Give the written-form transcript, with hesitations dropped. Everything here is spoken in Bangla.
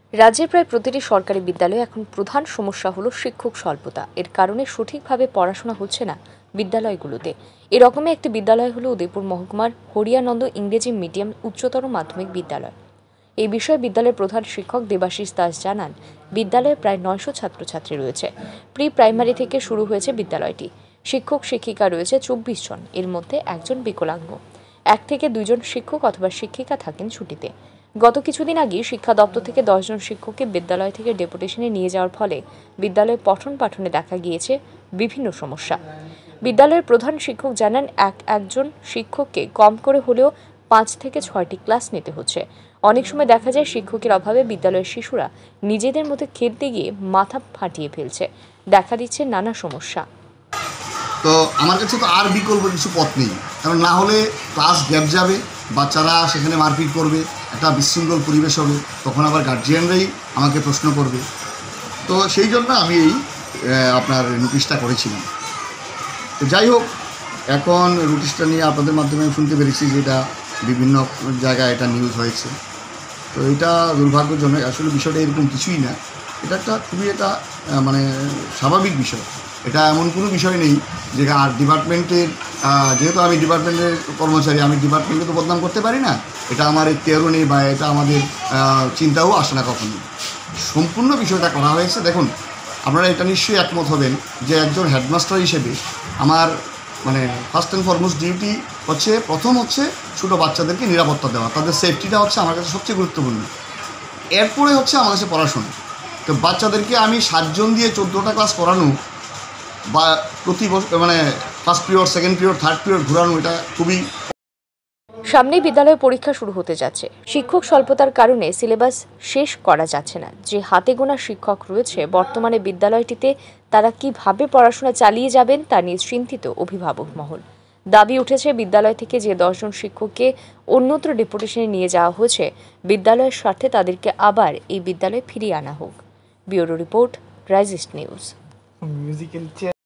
রাজ্যের প্রায় প্রতিটি সরকারি বিদ্যালয়ে এখন প্রধান সমস্যা হলো শিক্ষক স্বল্পতা। এর কারণে সঠিকভাবে পড়াশোনা হচ্ছে না বিদ্যালয়গুলোতে। এরকমই একটি বিদ্যালয় হলো উদয়পুর মহকুমার হরিয়ানন্দ ইংরেজি মিডিয়াম উচ্চতর মাধ্যমিক বিদ্যালয়। এই বিষয়ে বিদ্যালয়ের প্রধান শিক্ষক দেবাশিস দাস জানান, বিদ্যালয়ে প্রায় 900 ছাত্রছাত্রী রয়েছে। প্রি প্রাইমারি থেকে শুরু হয়েছে বিদ্যালয়টি। শিক্ষক শিক্ষিকা রয়েছে 24 জন, এর মধ্যে একজন বিকলাঙ্গ। 1 থেকে 2 জন শিক্ষক অথবা শিক্ষিকা থাকেন ছুটিতে। গত কিছুদিন আগে শিক্ষা দপ্তর থেকে 10 জন শিক্ষককে বিদ্যালয় থেকে ডেপুটেশনে নিয়ে যাওয়ার ফলে বিদ্যালয়ে পঠন পাঠনে দেখা গিয়েছে বিভিন্ন সমস্যা। বিদ্যালয়ের প্রধান শিক্ষক জানান, একজন শিক্ষককে কম করে হলেও 5 থেকে 6টি ক্লাস নিতে হচ্ছে। অনেক সময় দেখা যায় শিক্ষকের অভাবে বিদ্যালয়ের শিশুরা নিজেদের মধ্যে খেলতে গিয়ে মাথা ফাটিয়ে ফেলছে। দেখা দিচ্ছে নানা সমস্যা। তো আমার কাছে তো আর বিকল্প কিছু পথ নেই, কারণ না হলে ক্লাস গ্যাপ যাবে, বাচ্চারা সেখানে মারপিট করবে, একটা বিশৃঙ্খল পরিবেশ হবে, তখন আবার গার্জিয়ানরাই আমাকে প্রশ্ন করবে। তো সেই জন্য আমি এই আপনার নোটিশটা করেছিলাম। তো যাই হোক, এখন নোটিশটা নিয়ে আপনাদের মাধ্যমে শুনতে পেরেছি যে এটা বিভিন্ন জায়গায় এটা নিউজ হয়েছে। তো এটা দুর্ভাগ্যজনক। আসলে বিষয়টা এরকম কিছুই না, এটা একটা খুবই একটা মানে স্বাভাবিক বিষয়। এটা এমন কোনো বিষয় নেই যে আর ডিপার্টমেন্টের, যেহেতু আমি ডিপার্টমেন্টের কর্মচারী, আমি ডিপার্টমেন্টকে তো বদনাম করতে পারি না। এটা আমার এখতিয়ারও নেই বা এটা আমাদের চিন্তাও আসে না কখনো। সম্পূর্ণ বিষয়টা করা হয়েছে। দেখুন, আপনারা এটা নিশ্চয়ই একমত হবেন যে একজন হেডমাস্টার হিসেবে আমার মানে ফার্স্ট অ্যান্ড ফরমোস্ট ডিউটি হচ্ছে, প্রথম হচ্ছে ছোটো বাচ্চাদেরকে নিরাপত্তা দেওয়া, তাদের সেফটিটা হচ্ছে আমার কাছে সবচেয়ে গুরুত্বপূর্ণ। এরপরে হচ্ছে আমার কাছে পড়াশোনা। তো বাচ্চাদেরকে আমি 7 জন দিয়ে 14টা ক্লাস করানো বা প্রতি মানে first period, second period, third period ঘোরানো, এটা খুবই। সামনেই বিদ্যালয়ে পরীক্ষা শুরু হতে যাচ্ছে। শিক্ষক স্বল্পতার কারণে সিলেবাস শেষ করা যাচ্ছে না। যে হাতে গোনা শিক্ষক রয়েছে বর্তমানে বিদ্যালয়টিতে, তারা কিভাবে পড়াশোনা চালিয়ে যাবেন তা নিয়ে চিন্তিত অভিভাবক মহল। দাবি উঠেছে, বিদ্যালয় থেকে যে 10 জন শিক্ষককে অন্যত্র ডেপুটেশনে নিয়ে যাওয়া হয়েছে, বিদ্যালয়ের স্বার্থে তাদেরকে আবার এই বিদ্যালয়ে ফিরিয়ে আনা হোক। ব্যুরো রিপোর্ট, রাইজিস্ট নিউজ।